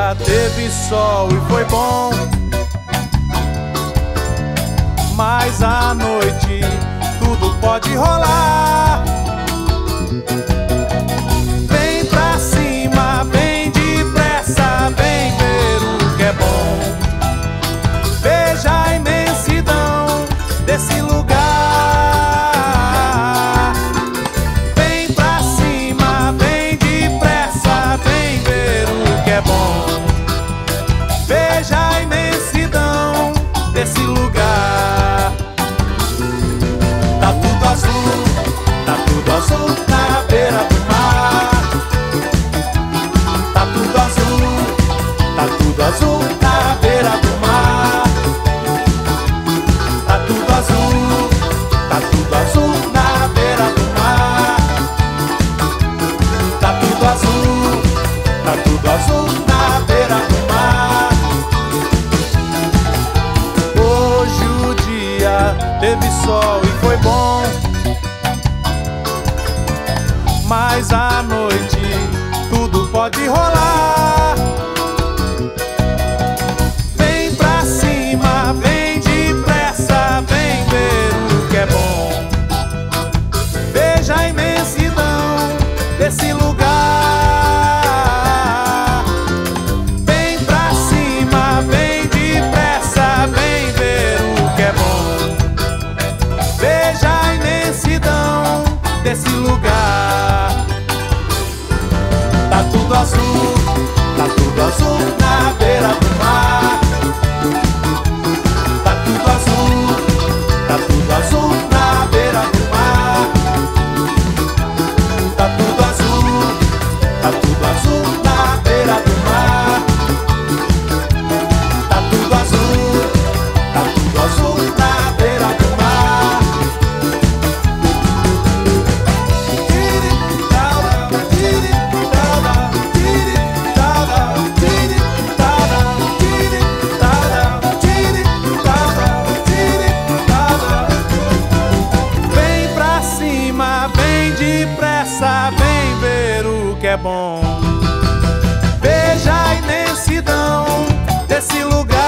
dia teve sol e foi bom, mas à noite tudo pode rolar. Vem pra cima, vem depressa, vem ver o que é bom. Veja a imensidão desse lugar. Vem pra cima, vem depressa, vem ver o que é bom. Veja a imensidão desse lugar. Tá tudo azul na beira do mar. Tá tudo azul na beira do mar. Tá tudo azul na beira do mar. Tá tudo azul na beira do mar. Hoje o dia teve sol e foi bom, mas à noite tudo pode rolar. Vem pra cima, vem depressa, vem ver o que é bom. Veja a imensidão desse lugar. Vem pra cima, vem depressa, vem ver o que é bom. Veja a imensidão desse lugar. Tá tudo azul na beira do mar. Tá tudo azul na beira do mar. Tá tudo azul na beira do mar. Tá tudo azul na beira do mar. Vem pra cima, vem depressa, vem ver o que é bom. Veja a imensidão desse lugar.